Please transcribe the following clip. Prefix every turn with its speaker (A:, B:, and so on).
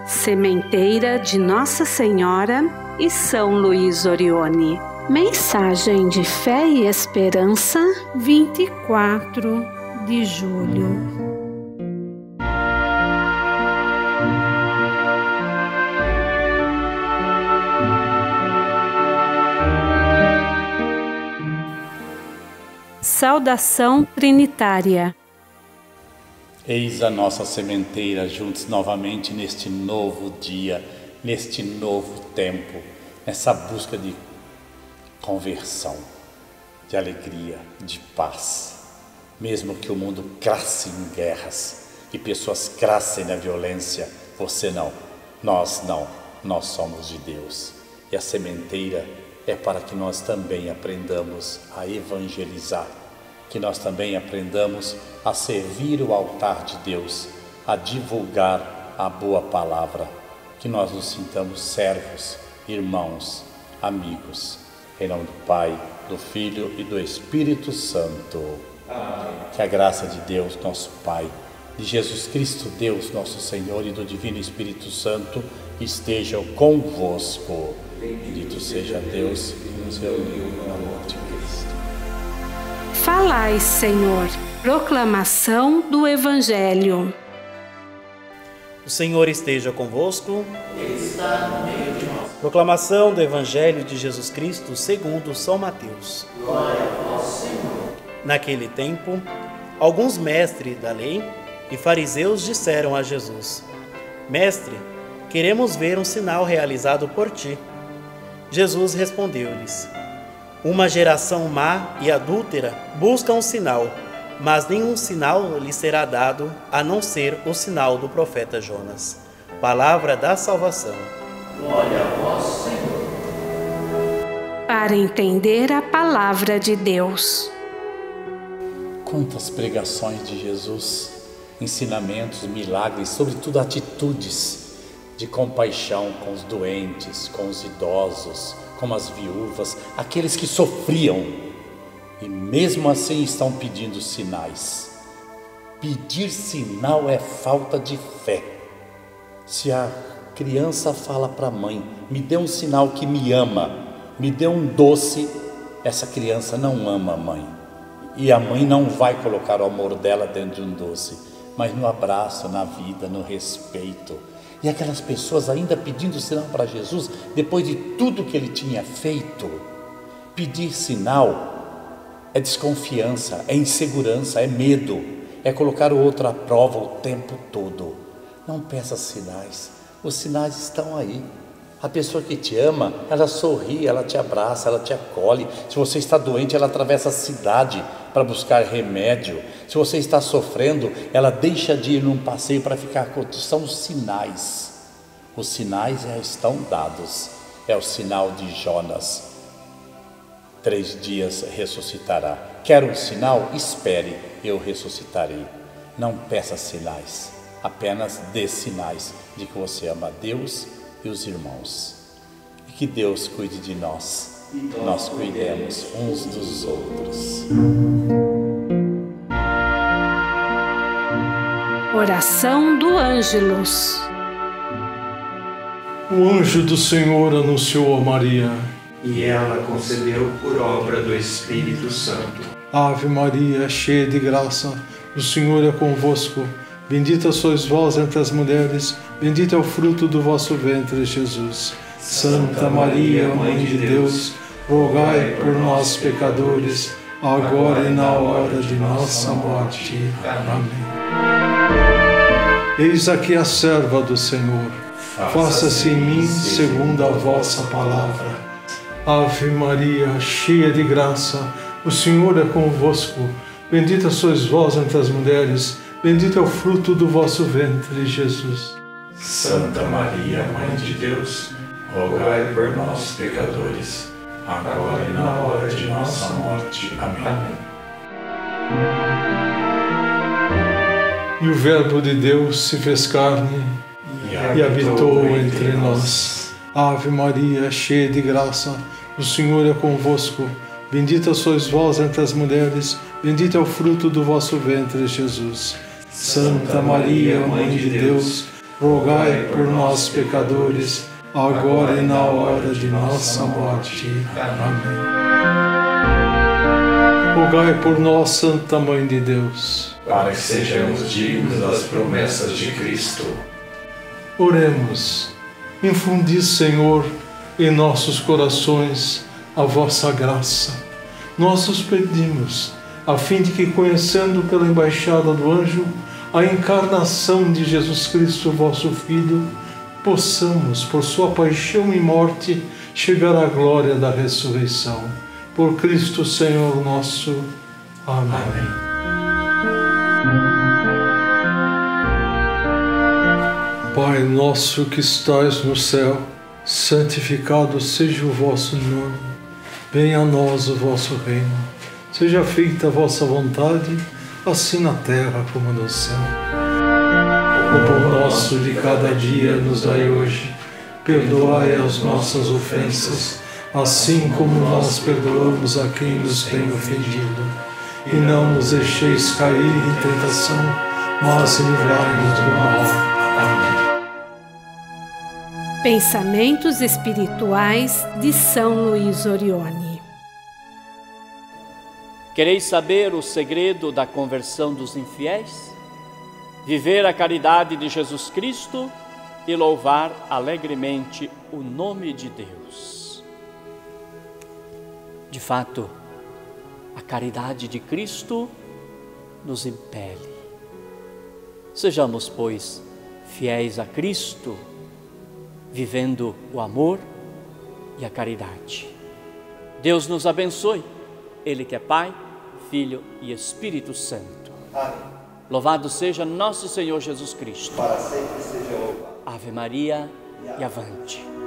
A: Sementeira de Nossa Senhora e São Luís Orione. Mensagem de fé e esperança, 24 de julho. Saudação trinitária.
B: Eis a nossa sementeira juntos novamente neste novo dia, neste novo tempo, nessa busca de conversão, de alegria, de paz. Mesmo que o mundo cresça em guerras e pessoas crescem na violência, você não, nós não, nós somos de Deus. E a sementeira é para que nós também aprendamos a evangelizar, que nós também aprendamos a servir o altar de Deus, a divulgar a boa palavra, que nós nos sintamos servos, irmãos, amigos. Em nome do Pai, do Filho e do Espírito Santo. Amém. Que a graça de Deus, nosso Pai, de Jesus Cristo, Deus, nosso Senhor, e do Divino Espírito Santo estejam convosco. Bendito seja Deus que nos reuniu no amor de Cristo.
A: Falai, Senhor. Proclamação do Evangelho.
C: O Senhor esteja convosco.
D: Ele está no meio de nós.
C: Proclamação do Evangelho de Jesus Cristo segundo São Mateus.
D: Glória a vós, Senhor.
C: Naquele tempo, alguns mestres da lei e fariseus disseram a Jesus: Mestre, queremos ver um sinal realizado por ti. Jesus respondeu-lhes: Uma geração má e adúltera busca um sinal, mas nenhum sinal lhe será dado a não ser o sinal do profeta Jonas. Palavra da salvação.
D: Glória a vós, Senhor.
A: Para entender a palavra de Deus.
B: Quantas pregações de Jesus, ensinamentos, milagres, sobretudo atitudes de compaixão com os doentes, com os idosos, com as viúvas, aqueles que sofriam e mesmo assim estão pedindo sinais. Pedir sinal é falta de fé. Se a criança fala para a mãe: me dê um sinal que me ama, me dê um doce, essa criança não ama a mãe. E a mãe não vai colocar o amor dela dentro de um doce, mas no abraço, na vida, no respeito. E aquelas pessoas ainda pedindo sinal para Jesus, depois de tudo que ele tinha feito. Pedir sinal é desconfiança, é insegurança, é medo, é colocar o outro à prova o tempo todo. Não peça sinais, os sinais estão aí. A pessoa que te ama, ela sorri, ela te abraça, ela te acolhe. Se você está doente, ela atravessa a cidade para buscar remédio. Se você está sofrendo, ela deixa de ir num passeio para ficar com. São os sinais. Os sinais já estão dados. É o sinal de Jonas. 3 dias ressuscitará. Quer um sinal? Espere, eu ressuscitarei. Não peça sinais, apenas dê sinais de que você ama a Deus e os irmãos. E que Deus cuide de nós, nós cuidemos uns dos outros.
A: Oração do Ângelus.
E: O anjo do Senhor anunciou a Maria,
D: e ela concebeu por obra do Espírito Santo.
E: Ave Maria, cheia de graça, o Senhor é convosco. Bendita sois vós entre as mulheres, bendito é o fruto do vosso ventre, Jesus. Santa Maria, Mãe de Deus, rogai por nós, pecadores, agora e na hora de nossa morte. Amém. Eis aqui a serva do Senhor. Faça-se em mim segundo a vossa palavra. Ave Maria, cheia de graça, o Senhor é convosco. Bendita sois vós entre as mulheres, bendito é o fruto do vosso ventre, Jesus.
D: Santa Maria, Mãe de Deus, rogai por nós, pecadores, agora e na hora de nossa morte. Amém.
E: E o Verbo de Deus se fez carne e habitou entre nós. Ave Maria, cheia de graça, o Senhor é convosco. Bendita sois vós entre as mulheres, bendito é o fruto do vosso ventre, Jesus. Santa Maria, Mãe de Deus, rogai por nós, pecadores, agora e na hora de nossa morte. Amém. Rogai por nós, Santa Mãe de Deus,
D: para que sejamos dignos das promessas de Cristo.
E: Oremos. Infundi, Senhor, em nossos corações a vossa graça. Nós os pedimos, a fim de que, conhecendo pela embaixada do anjo a encarnação de Jesus Cristo, vosso Filho, possamos, por sua paixão e morte, chegar à glória da ressurreição. Por Cristo Senhor nosso. Amém. Pai nosso que estais no céu, santificado seja o vosso nome. Venha a nós o vosso reino. Seja feita a vossa vontade, assim na terra como no céu. O pão nosso de cada dia nos dai hoje. Perdoai as nossas ofensas, assim como nós perdoamos a quem nos tem ofendido. E não nos deixeis cair em tentação, mas livrai-nos do mal. Amém.
A: Pensamentos espirituais de São Luís Orione.
F: Quereis saber o segredo da conversão dos infiéis? Viver a caridade de Jesus Cristo e louvar alegremente o nome de Deus. De fato, a caridade de Cristo nos impele. Sejamos, pois, fiéis a Cristo, vivendo o amor e a caridade. Deus nos abençoe, Ele que é Pai, Filho e Espírito Santo.
C: Amém.
F: Louvado seja nosso Senhor Jesus Cristo.
C: Para sempre seja louvado.
F: Ave Maria e avante.